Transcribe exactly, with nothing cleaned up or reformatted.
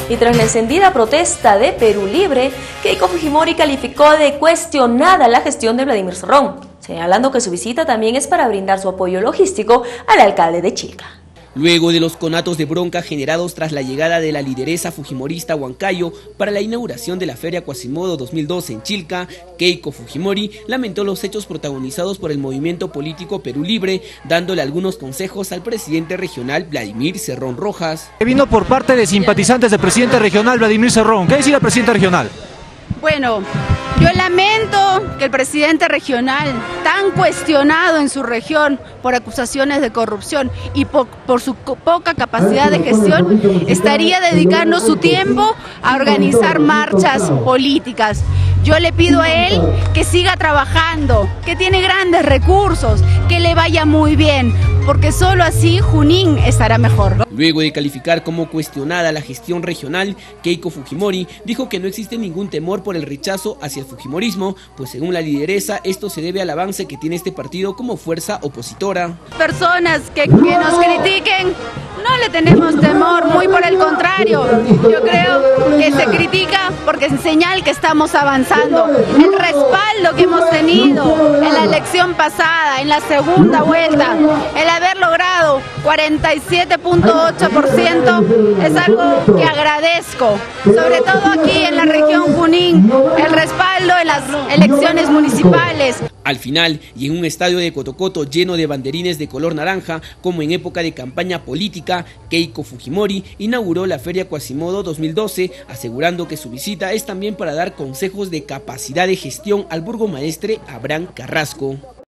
Y tras la encendida protesta de Perú Libre, Keiko Fujimori calificó de cuestionada la gestión de Vladimir Cerrón, señalando que su visita también es para brindar su apoyo logístico al alcalde de Chilca. Luego de los conatos de bronca generados tras la llegada de la lideresa fujimorista Huancayo para la inauguración de la Feria Quasimodo dos mil doce en Chilca, Keiko Fujimori lamentó los hechos protagonizados por el movimiento político Perú Libre, dándole algunos consejos al presidente regional Vladimir Cerrón Rojas. Vino por parte de simpatizantes del presidente regional Vladimir Cerrón. ¿Qué decía el presidente regional? Bueno, yo lamento que el presidente regional, tan cuestionado en su región por acusaciones de corrupción y por, por su poca capacidad de gestión, estaría dedicando su tiempo a organizar marchas políticas. Yo le pido a él que siga trabajando, que tiene grandes recursos, que le vaya muy bien, porque solo así Junín estará mejor. Luego de calificar como cuestionada la gestión regional, Keiko Fujimori dijo que no existe ningún temor por el rechazo hacia el fujimorismo, pues según la lideresa esto se debe al avance que tiene este partido como fuerza opositora. Personas que, que nos critiquen, no le tenemos temor, muy por el contrario. Yo creo que se critica porque es señal que estamos avanzando. El respaldo que hemos tenido en la elección pasada, en la segunda vuelta, el haber logrado cuarenta y siete punto ocho por ciento es algo que agradezco, sobre todo aquí en la región Junín, el respaldo en las elecciones municipales. Al final, y en un estadio de Cotocoto lleno de banderines de color naranja, como en época de campaña política, Keiko Fujimori inauguró la Feria Quasimodo dos mil doce, asegurando que su visita es también para dar consejos de capacidad de gestión al burgomaestre Abraham Carrasco.